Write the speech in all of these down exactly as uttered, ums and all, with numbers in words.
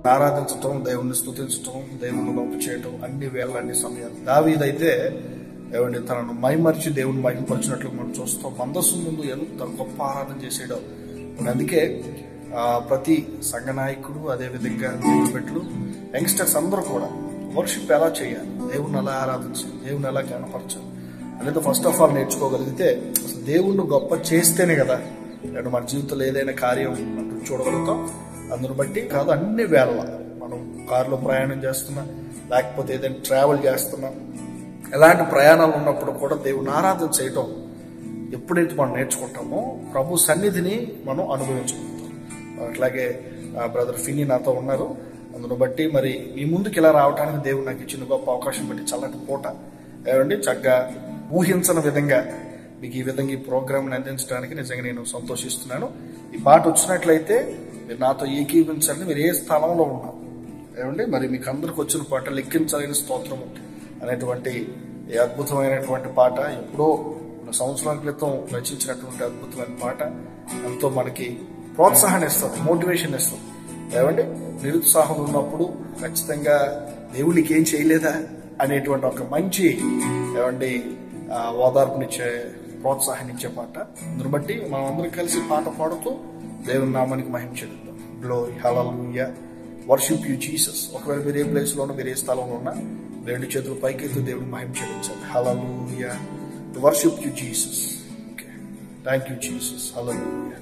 ఆరాధించటం, దేవుణ్ణి స్తుతించటం, దేవుణ్ణి గొప్ప చేయటం అన్ని వేళ అన్ని సమయాలు. దావీదైతే ఏమండి తనను మైమరిచి దేవుని మహిమపరిచినట్లు మనం చూస్తాం. మందస్సు ముందు ఎంత గొప్ప ఆరాధన చేసేయడం. అందుకే ప్రతి సంఘ నాయకుడు, అదేవిధంగా దేవుని పెట్టలు, యంగ్స్టర్స్ అందరూ కూడా వర్షిప్ ఎలా చేయాలి, దేవుణ్ణి ఎలా ఆరాధించాలి, దేవుని ఎలా కనపరచాలి అనేది ఫస్ట్ ఆఫ్ ఆల్ నేర్చుకోగలిగితే అసలు దేవుణ్ణి గొప్ప చేస్తేనే కదా నేను మన జీవితంలో ఏదైనా కార్యం అంటూ చూడగలుగుతాం. అందును బట్టి కాదు, అన్ని వేళ మనం కారులో ప్రయాణం చేస్తున్నా, లేకపోతే ఏదైనా ట్రావెల్ చేస్తున్నా, ఎలాంటి ప్రయాణాలు ఉన్నప్పుడు కూడా దేవుని ఆరాధన చేయటం ఎప్పుడైతే మనం నేర్చుకుంటామో ప్రభు సన్నిధిని మనం అనుభవించుకుంటాం. అట్లాగే బ్రదర్ ఫినీ నాతో ఉన్నారు. అందును బట్టి మరి మీ ముందుకు ఇలా రావడానికి దేవుడు నాకు ఇచ్చిన గొప్ప అవకాశం బట్టి చల్లటి పూట ఏమండి చక్కగా ఊహించని విధంగా మీకు ఈ విధంగా ఈ ప్రోగ్రామ్ని అందించడానికి నిజంగా నేను సంతోషిస్తున్నాను. ఈ పాట వచ్చినట్లయితే మీరు నాతో ఏకీవించండి. మీరు ఏ స్థలంలో ఉన్నారు ఏమండి, మరి మీకు అందరికి వచ్చిన పాట లెక్కించలేని స్తోత్రము అనేటువంటి ఈ అద్భుతమైనటువంటి పాట, ఎప్పుడో సంవత్సరాల క్రితం రచించినటువంటి అద్భుతమైన పాట ఎంతో మనకి ప్రోత్సాహాన్ని ఇస్తుంది, మోటివేషన్ ఇస్తుంది. ఏమండి నిరుత్సాహం ఉన్నప్పుడు ఖచ్చితంగా దేవునికి ఏం చేయలేదా అనేటువంటి ఒక మంచి ఏమండి ఓదార్పునిచ్చే, ప్రోత్సాహాన్ని ఇచ్చే పాట. అందుని బట్టి మనం అందరం కలిసి పాట పాడుతూ దేవుని నామానికి మహిమ చెల్లిద్దాం. Glory, hallelujah, worship you Jesus. ఒకవేళ మీరు ఏ ప్లేస్ లో ఉన్నా, మీరు ఏ స్థలంలో ఉన్నా, రెండు చేతులు పైకెత్తు దేవుని మహిమ చెల్లించాలి. హల్లెలూయా, worship you Jesus. Okay, thank you Jesus. హల్లెలూయా.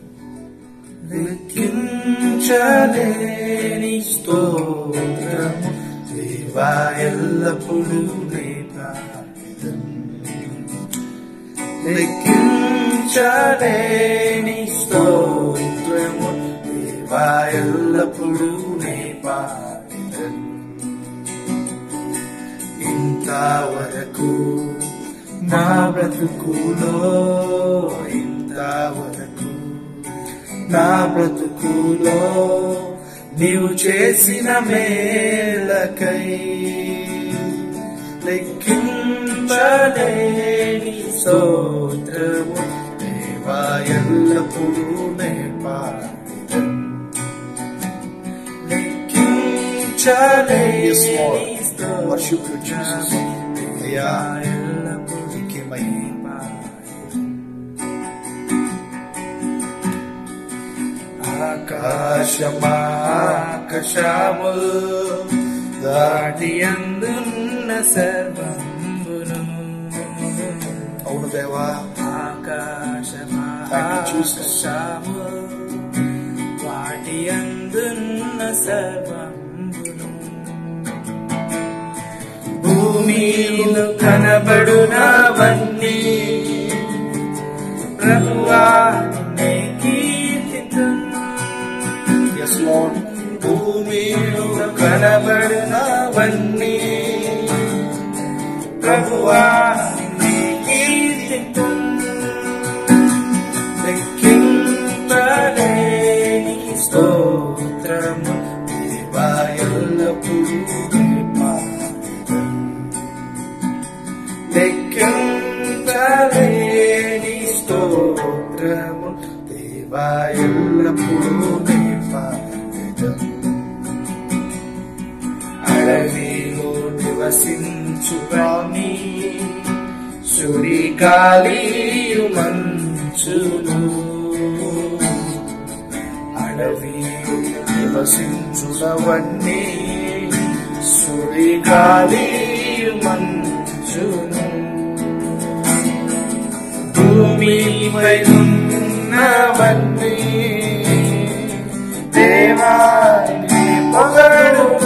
లెక్కించలేని స్తోత్రము దేవా ఎల్లప్పుడూ నీ ప్రార్థన. లెక్కించలేని స్తోత్రము దేవా ఎల్లప్పుడూ నీ ప్రార్థన. ఇంతవరకు నా బ్రతుకులో, ఇంతవరకు నా బ్రతుకులో నీవు చేసిన మేలకై లెక్కించలేని స్తోత్రము దేవా ఎల్లప్పుడూ నీ పాడెదను. లెక్కించలేని స్తోత్రము దేవా ఎల్లప్పుడూ నీ ఆకాశమాకాశములు దాటి అందున్న సర్వంబును. అవును దేవా, ఆకాశమాకాశములు వాటి అందున్న సర్వంబును. భూమిలో కనబడునవన్నీ ప్రభువా భూమిలో కనబడినవన్నీ ప్రభువా నీ కీర్తింతును. లెక్కించలేని స్తోత్రము దేవా ఎల్లప్పుడూ నీ పాడెదను. లెక్కించలేని స్తోత్రము దేవా ఎల్లప్పుడూ నీ పాడెదను. అడవిలో నివసించువాని సుడిగాలియు మంచును. అడవిలో నివసించునవన్నీ సుడిగాలియు మంచును. భూమిపై ఉన్నవన్నీ దేవా నీ పొగడును.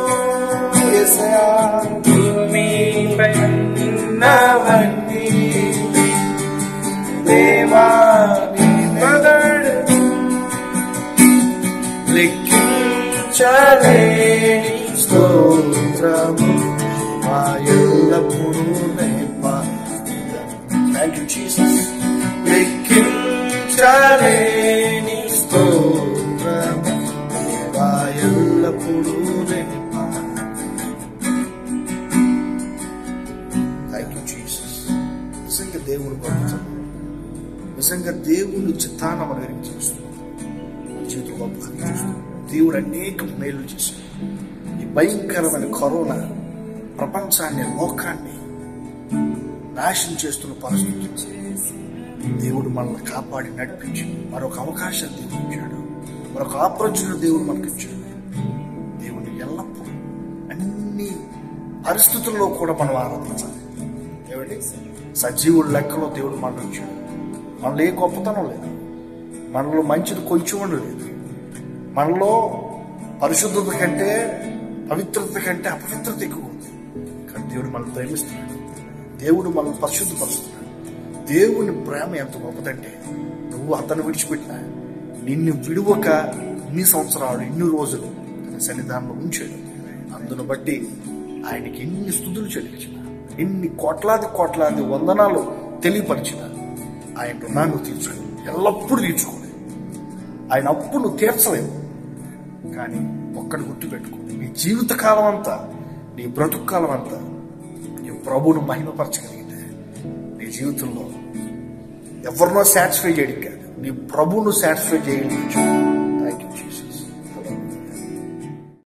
భూమిపై ఉన్నవన్నీ దేవా నీ పొగడును. లెక్కించలేని స్తోత్రము మా ఎల్లప్పుడూ నీ పాడెదను. Thank you Jesus. లెక్కించలేని స్తోత్రము దేవా ఎల్లప్పుడూ నీ పాడెదను. Thank you Jesus. నిజంగా దేవుడు గొప్ప, నిజంగా దేవుని చిత్తాన్ని మనం ఎరిగి చూస్తున్నాం, జీవితం గొప్పగా చూస్తున్నాం. దేవుడు అనేక మేలు చేశాడు. ఈ భయంకరమైన కరోనా ప్రపంచాన్ని, లోకాన్ని నాశనం చేస్తున్న పరిస్థితి దేవుడు మనల్ని కాపాడి నడిపించి మరొక అవకాశం దేవుడు ఇచ్చాడు. మరొక ఆపర్చునిటీ దేవుడు మనకి ఇచ్చాడు. దేవుడిని ఎల్లప్పుడూ అన్ని పరిస్థితుల్లో కూడా మనం ఆరాధించాలి. ఏమండి, సజీవుడు లెక్కలో దేవుడు మనం ఇచ్చాడు. మనలో ఏ గొప్పతనం లేదు, మనలో మంచిది కొంచెం లేదు, మనలో పరిశుద్ధత కంటే పవిత్రత కంటే అపవిత్రత ఎక్కువ ఉంది. కానీ దేవుడు మనల్ని ప్రేమిస్తున్నాడు, దేవుడు మనల్ని పరిశుద్ధపరుస్తున్నాడు. దేవుని ప్రేమ ఎంత గొప్పదంటే నువ్వు అతను విడిచిపెట్టినా నిన్ను విడువక ఇన్ని సంవత్సరాలు ఇన్ని రోజులు తన సన్నిధానంలో ఉంచాడు. అందును బట్టి ఆయనకి ఎన్ని స్తుతులు చెల్లించిన, ఎన్ని కోట్లాది కోట్లాది వందనాలు తెలియపరిచిన ఆయన రుణాన్ని తీర్చుకో, ఎల్లప్పుడూ తీర్చుకోలేదు. ఆయన అప్పు నువ్వు తీర్చలేవు. కానీ ఒక్కడి గుర్తుపెట్టుకో, నీ జీవితకాలం అంతా, నీ బ్రతుకు కాలం అంతా నీ ప్రభువును మహిమపరచగలిగితే నీ జీవితంలో ఎవరినో సాటిస్ఫై చేయడం కాదు, నీ ప్రభువును సాటిస్ఫై చేయగలిగించు.